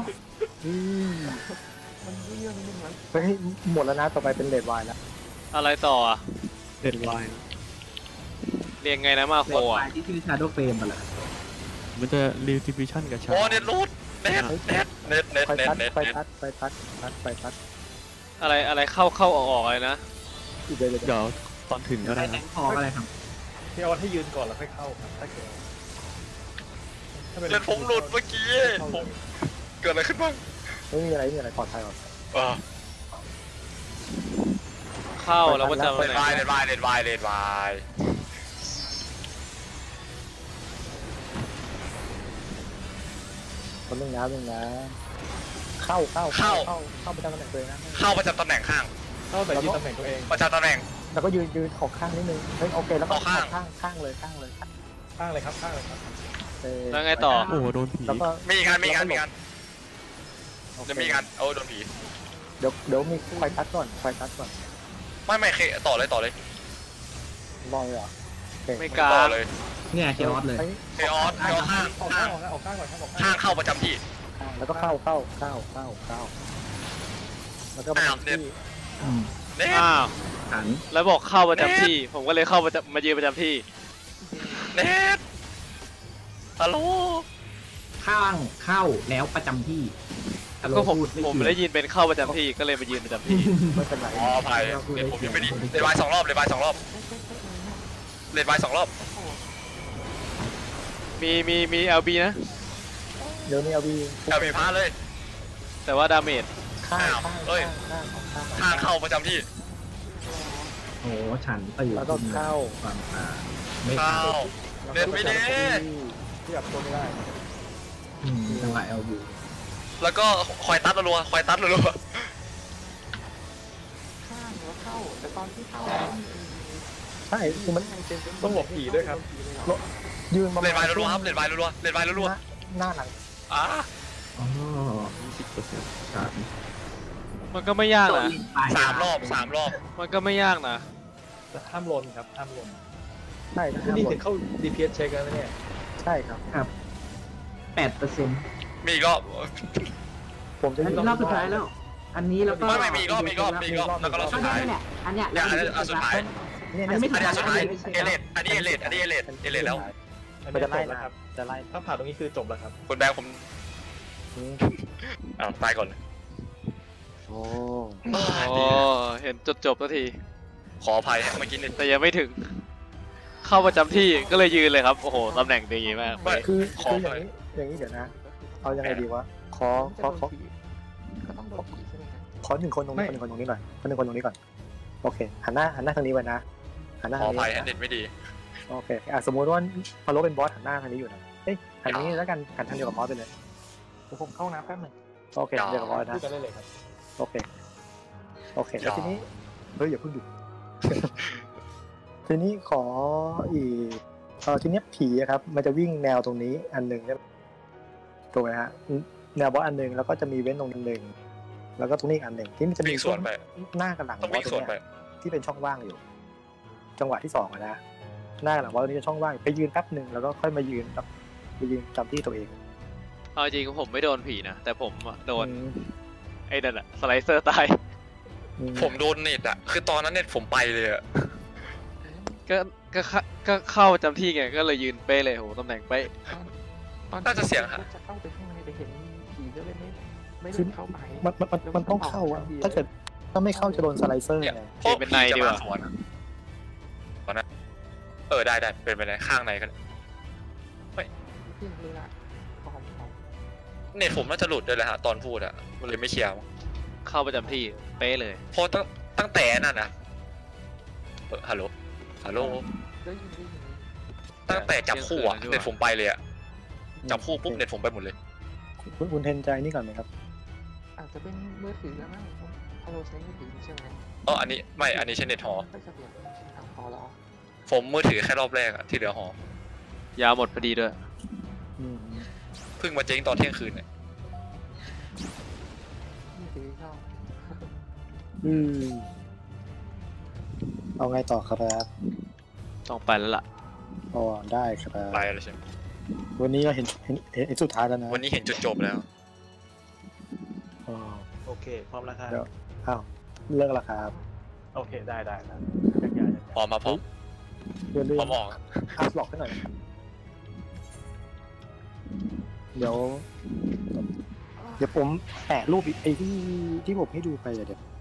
มันเรื่องนึงมันเฮ้ยหมดแล้วนะต่อไปเป็นเลดไวน์แล้วอะไรต่ออะเด็ดไวน์เรียงไงนะมาโคโอ้อะที่ชื่อชาโดว์เฟรมมาแหละมันจะรีทิฟิชั่นกับชาโอ้เน็ตรูดเน็ตไฟตัดเน็ตไฟตัดไฟตัดไฟตัดอะไรเข้าออกอะไรนะอีกเดี๋ยวเดี๋ยวตอนถึงก็ได้ได้แทนะงคออะไรครับพี่ออสให้ยืนก่อนแล้วค่อยเข้าครับถ้าเกิดถ้าเป็นเน็ตผมหลุดเมื่อกี้ผมเกิดอะไรขึ้นบ้างไม่มีอะไรปลอดภัยหรอกเข้าแล้วก็จะเลดไวน์เลดไวน์เลดไวน์เลดไวน์คนนึงนะเข้าประจำตำแหน่งตัวเองนะเข้าประจำตำแหน่งข้างเข้าแต่ยืนตำแหน่งตัวเองประจำตำแหน่งแล้วก็ยืนออกข้างนิดนึงเฮ้ยโอเคแล้วก็ออกข้างข้างเลยข้างเลยครับข้างเลยครับแล้วไงต่อโอ้โหโดนผีแล้วก็มีงานจะมีงานโอ้โดนผีเดี๋ยวมีไฟตัดก่อนไฟตัดก่อนไม่เคต่อเลยรอยเหรอไม่กล้าต่อเลยเนี่ยเคออสเลยเคออสข้างออกข้างก่อนครับออกข้างข้างเข้าประจำที่แล้วก็เข้าแล้วก็มาที่เน็ตอ้าวขันแล้วบอกเข้าประจำที่ ผมก็เลยเข้ามายืนประจำที่เน็ตฮัลโหลข้างเข้าแล้วประจำที่ก็ผมไม่ได้ยินเป็นเข้าประจำที่ก็เลยมายืนประจำที่ไม่เป็นไรอ๋อภัยเน็ตผมยังไม่ดีเลดไวน์2 รอบเลดไวน์2 รอบเลดไวน์2 รอบมี LB นะเดี๋ยวนี้เอาบีเอามีพาเลยแต่ว่าดาเมจข้างข้างเข้าประจำที่โอ้ฉันตื่นแล้วก็เข้าความตาไม่เข้าเข้าเน็ตไม่ดีที่แบบตัวไม่ได้จังหวะ LU แล้วก็คอยตัดรัวข้างแล้วเข้าแต่ตอนที่เข้าใช่คือมันต้องหลบผีด้วยครับยืนประเลมาณดไวน์รัวครับเลดไวน์รัวหน้าหลังอ่ะอ๋อ 20% ครับมันก็ไม่ยากนะ 3 รอบมันก็ไม่ยากนะแต่ห้ามลนครับห้ามลนใช่ที่นี่ถึงเข้า DPS เช็คแล้วนะเนี่ยใช่ครับครับ8% มีอีกรอบผมจะอันยืนี้นรอบสุดท้ายแล้ว อันนี้แล้วก็ไม่มีอีกรอบแล้วก็รอบสุดท้ายแหละอันเนี้ยเนี่ยอันสุดท้ายเนี่ยอันนี้ไม่อันนี้สุดท้ายไม่ใช่เอเลดอันนี้เอเลดแล้วอันมันนี้จะจไล่บแล้วนะครับจะไล่ถ้าผ่านตรงนี้คือจบแล้วครับคุณแบงค์ผมตายก่อนโอ้โอ้เห็นจบสักทีขออภัยเมื่อกี้นิดแต่ยังไม่ถึงเข้าประจำที่ก็เลยยืนเลยครับโอ้โหตำแหน่งดีมากไม่คืออย่างนี้เดี๋ยวนะ เอายังไงดีวะขอก็ต้องโดนผีใช่ไหมครับขอหนึ่งคนตรงนี้ขอหนึ่งคนตรงนี้หน่อยขอหนึ่งคนตรงนี้ก่อนโอเคหันหน้าทางนี้ไว้นะหันหน้าขอทางอภัยนี้ฮะเน็ตไม่ดีโอเคสมมติว่าพอลบเป็นบอสหันหน้าทางนี้อยู่นะเอ้ยหันนี้แล้วกันหันทางเดียวกับมอสไปเลยเดี๋ยวผมเข้าน้ำแป๊บหนึงโอเคเดียวกับมอสนะพูดกันได้เลยครับโอเคแล้วทีนี้เฮ้ยอย่าเพิ่งหยุด ทีนี้ขออีกทีนี้ผีอะครับมันจะวิ่งแนวตรงนี้อันหนึ่งใช่ไหมถูกไหมฮะแนวบอสอันหนึ่งแล้วก็จะมีเว้นตรงหนึ่งแล้วก็ตรงนี้อีกอันหนึ่งที่มันจะมีวิ่งสวนไปหน้ากับหลังต้องบอวิ่สงตสรวนงไปเนี้ยที่เป็นช่องว่างอยู่ จังหวะที่สองอะนะหน้ากับหลังบอสตรงนี้จะช่องว่างไปยืนแป๊บหนึ่งแล้วก็ค่อยมายืนจำที่ตัวเองเอาจริงผมไม่โดนผีนะแต่ผมอะโดนอืมไอ้นั่นอะสไลเซอร์ตายผมโดนเน็ตอะคือตอนนั้นเน็ตผมไปเลยอะก็เข้าประจำที่ไงก็เลยยืนเป๊ะเลยโหตำแหน่งเป๊ะน่าจะเสียงหาจะเข้าไปข้างในไปเห็นผีก็เลยไม่คือได้เข้าไปมันต้องเข้าอะถ้าเกิดถ้าไม่เข้าจะโดนสไลเซอร์เนี่ยไงพวกผีจะมาสวนอะตอนนั้นได้เป็นไปได้ข้างในกันที่รู้ละของเน็ตผมน่าจะหลุดด้วยแหละฮะตอนพูดอะมันเลยไม่เคลียร์เข้าประจำที่เป๊ะเลยเพราะตั้งแต่นั่นนะฮัลโหลได้ยินตั้งแต่จับคู่อะเน็ตผมไปเลยอะจับคู่ปุ๊บเน็ตผมไปหมดเลยคุณเทนใจนี่ก่อนไหมครับอาจจะเป็นมือถือแล้วมั้งถ้าเราใช้มือถือใช่ไหมอันนี้ใช้เน็ตหอไม่เสถียรทางพอแล้วผมมือถือแค่รอบแรกอะที่เหลือหอยาวหมดพอดีด้วยอืมเพิ่งมาเจ๊งตอนเที่ยงคืนเนี่ยมือถือเข้าอืมเอาไงต่อครับต้องไปแล้วล่ะอ๋อได้ครับไปแล้วใช่ไหมวันนี้ก็เห็นสุดท้ายแล้วนะวันนี้เห็นจุดจบแล้วอ๋อโอเค พร้อมแล้วครับเดี๋ยวอ้าวเลิกแล้วครับโอเค ได้จักรยานพร้อมมาพร้อมเรื่องพร้อมออกอาร์ตหลอกให้หน่อยเดี๋ยวผมแปะรูปไอ้ที่ผมให้ดูไปเดี๋ยว